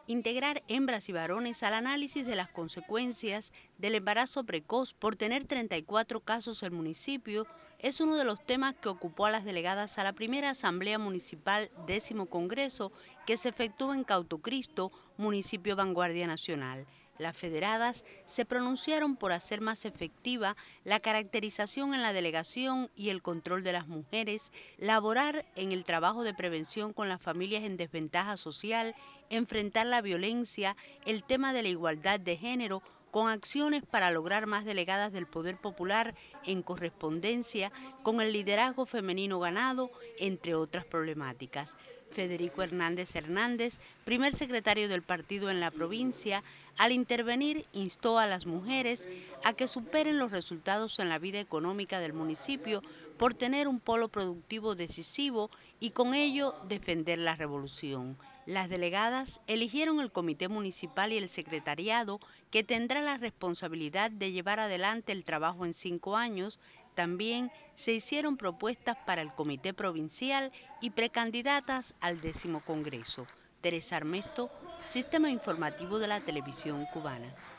Integrar hembras y varones al análisis de las consecuencias del embarazo precoz por tener 34 casos el municipio es uno de los temas que ocupó a las delegadas a la primera Asamblea Municipal 10º Congreso que se efectuó en Cautocristo, municipio Vanguardia Nacional. Las federadas se pronunciaron por hacer más efectiva la caracterización en la delegación y el control de las mujeres, laborar en el trabajo de prevención con las familias en desventaja social, enfrentar la violencia, el tema de la igualdad de género, con acciones para lograr más delegadas del Poder Popular en correspondencia con el liderazgo femenino ganado, entre otras problemáticas. Federico Hernández Hernández, primer secretario del partido en la provincia, al intervenir instó a las mujeres a que superen los resultados en la vida económica del municipio por tener un polo productivo decisivo y con ello defender la revolución. Las delegadas eligieron el comité municipal y el secretariado que tendrá la responsabilidad de llevar adelante el trabajo en 5 años. También se hicieron propuestas para el comité provincial y precandidatas al 10º Congreso. Teresa Armesto, Sistema Informativo de la Televisión Cubana.